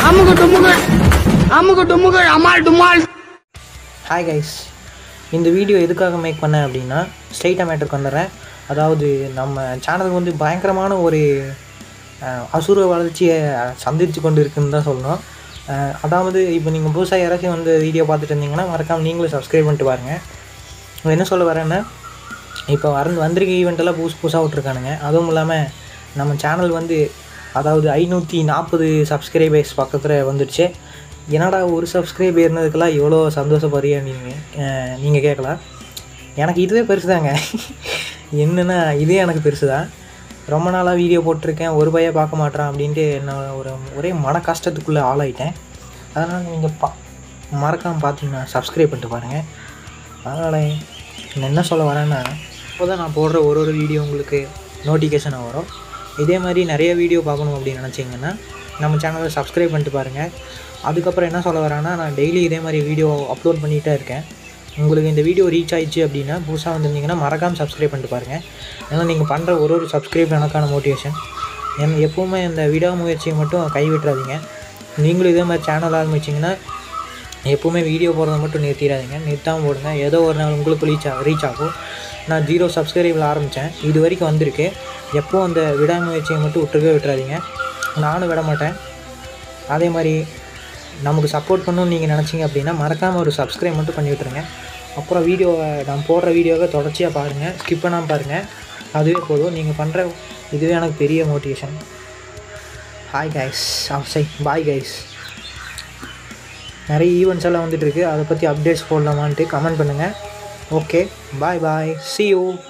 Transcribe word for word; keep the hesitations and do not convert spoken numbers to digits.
அமுகு டுமுகு அமுகு டுமுகு அமால் டுமால். ஹாய் கைஸ், இந்த வீடியோ எதுக்காக மேக் பண்ணேன் அப்படின்னா ஸ்ட்ரெயிட்டாக மேட்டருக்கு வந்துடுறேன். அதாவது நம்ம சேனலுக்கு வந்து பயங்கரமான ஒரு அசுர வளர்ச்சியை சந்தித்து கொண்டு இருக்குன்னு தான் சொல்லணும். அதாவது இப்போ நீங்கள் புதுசாக யாராச்சும் வந்து வீடியோ பார்த்துட்டு இருந்தீங்கன்னா மறக்காமல் நீங்களும் சப்ஸ்கிரைப் பண்ணிட்டு பாருங்கள். என்ன சொல்ல வரேன்னா, இப்போ வர வந்திருக்க ஈவெண்ட்டெல்லாம் புதுசு புதுசாக விட்ருக்கானுங்க. அதுவும் இல்லாமல் நம்ம சேனல் வந்து அதாவது ஐநூற்றி நாற்பது சப்ஸ்கிரைபர்ஸ் பக்கத்தில் வந்துடுச்சு. என்னடா ஒரு சப்ஸ்கிரைப் ஏறினதுக்கெல்லாம் எவ்வளோ சந்தோஷப்படுறியா நீங்கள் நீங்கள் கேட்கலாம். எனக்கு இதுவே பெருசு தாங்க. என்னென்னா இதே எனக்கு பெருசு தான். ரொம்ப நாளாக வீடியோ போட்டிருக்கேன், ஒரு பையன் பார்க்க மாட்டேறான் அப்படின்ட்டு என்ன ஒரு ஒரே மன கஷ்டத்துக்குள்ளே ஆளாயிட்டேன். அதனால் நீங்கள் பா மறக்காமல் பார்த்தீங்கன்னா சப்ஸ்கிரைப் பண்ணிட்டு பாருங்கள். அதனால் நான் என்ன சொல்ல வரேன்னா, இப்போ தான் நான் போடுற ஒரு ஒரு வீடியோ உங்களுக்கு நோட்டிஃபிகேஷனாக வரும். இதே மாதிரி நிறைய வீடியோ பார்க்கணும் அப்படின்னு நினச்சிங்கன்னா நம்ம சேனலை சப்ஸ்கிரைப் பண்ணிட்டு பாருங்கள். அதுக்கப்புறம் என்ன சொல்ல வரேன்னா, நான் டெய்லி இதே மாதிரி வீடியோ அப்லோட் பண்ணிகிட்டே இருக்கேன். உங்களுக்கு இந்த வீடியோ ரீச் ஆகிடுச்சு அப்படின்னா புதுசாக வந்துருந்தீங்கன்னா மறக்காமல் சப்ஸ்கிரைப் பண்ணிட்டு பாருங்கள். ஏன்னா நீங்கள் பண்ணுற ஒரு ஒரு சப்ஸ்கிரைப் எனக்கான மோட்டிவேஷன். என் எப்போவுமே இந்த விடாமுயற்சியை மட்டும் கைவிட்டுறாதீங்க. நீங்களும் இதே மாதிரி சேனல் ஆரம்பிச்சிங்கன்னா எப்போவுமே வீடியோ போடுறத மட்டும் நிறுத்திடாதீங்க. நிறுத்தாமல் போடுங்க. ஏதோ ஒரு நாள் உங்களுக்கு ரீச் ஆ ரீச் ஆகும். நான் ஜீரோ சப்ஸ்கிரைபில் ஆரம்பித்தேன், இது வரைக்கும் வந்திருக்கு. எப்போவும் அந்த விடாமுயற்சியை மட்டும் விட்டுருக்கவே விட்டுறாதீங்க. நானும் விட மாட்டேன். அதே மாதிரி நமக்கு சப்போர்ட் பண்ணணும்னு நீங்கள் நினச்சிங்க அப்படின்னா மறக்காமல் ஒரு சப்ஸ்கிரைப் மட்டும் பண்ணி விட்டுருங்க. அப்புறம் வீடியோவை நான் போடுற வீடியோவை தொடர்ச்சியாக பாருங்கள், ஸ்கிப் பண்ணாமல் பாருங்கள். அதுவே போதும். நீங்கள் பண்ணுற இதுவே எனக்கு பெரிய மோட்டிவேஷன். ஹாய் கைஸ், சை பாய் கைஸ். நிறைய ஈவெண்ட்ஸ் எல்லாம் வந்துட்டுருக்கு, அதை பற்றி அப்டேட்ஸ் போடலாமான்ட்டு கமெண்ட் பண்ணுங்கள். Okay, bye bye, see you.